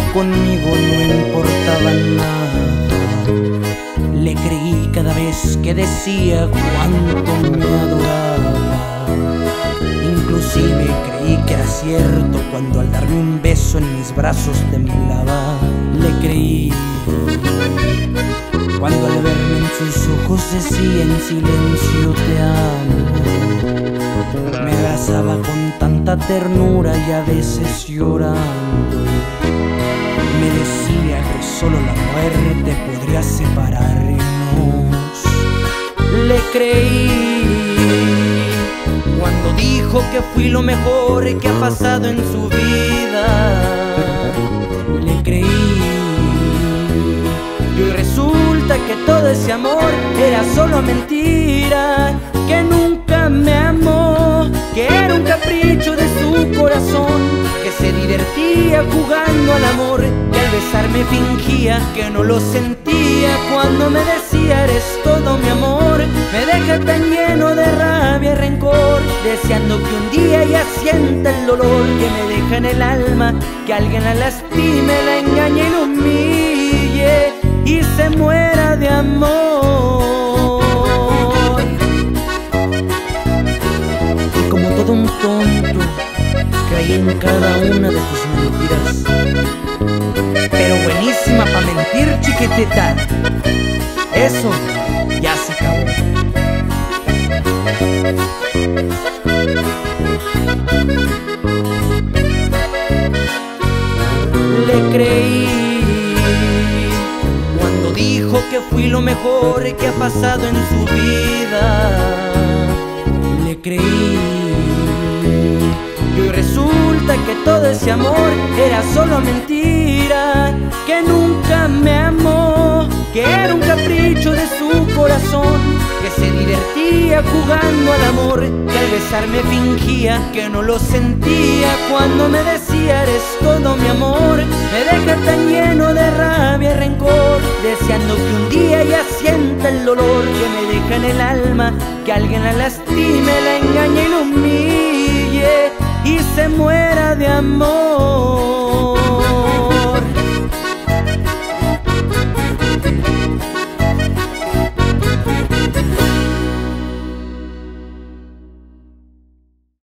conmigo no importaba nada. Le creí cada vez que decía cuánto me adoraba. Inclusive creí que era cierto cuando al darme un beso en mis brazos temblaba. Le creí cuando al verme en sus ojos decía en silencio te amo. Me abrazaba con tanta ternura y a veces llorando. Me decía que solo la muerte podría separarnos. Le creí cuando dijo que fui lo mejor que ha pasado en su vida. Le creí y hoy resulta que todo ese amor era solo mentira, que nunca me amó, que era un capricho de su corazón, que se divertía jugando al amor, que al besarme fingía que no lo sentía. Cuando me decía eres todo mi amor, me deja tan lleno de rabia y rencor, deseando que un día ella sienta el dolor que me deja en el alma, que alguien la lastime, la engañe y la humille y se muera de amor. Y como todo un tonto creí en cada una de tus mentiras, pero buenísima pa' mentir, chiquitita. Eso ya se acabó. Le creí cuando dijo que fui lo mejor que ha pasado en su vida. Le creí y hoy resulta que todo ese amor era solo mentira, que nunca me amó, que era un capricho de su corazón, que se divertía jugando al amor, que al besarme fingía que no lo sentía. Cuando me decía eres todo mi amor, me deja tan lleno de rabia y rencor, deseando que un día ella sienta el dolor que me deja en el alma, que alguien la lastime, la engañe y la humille y se muera de amor.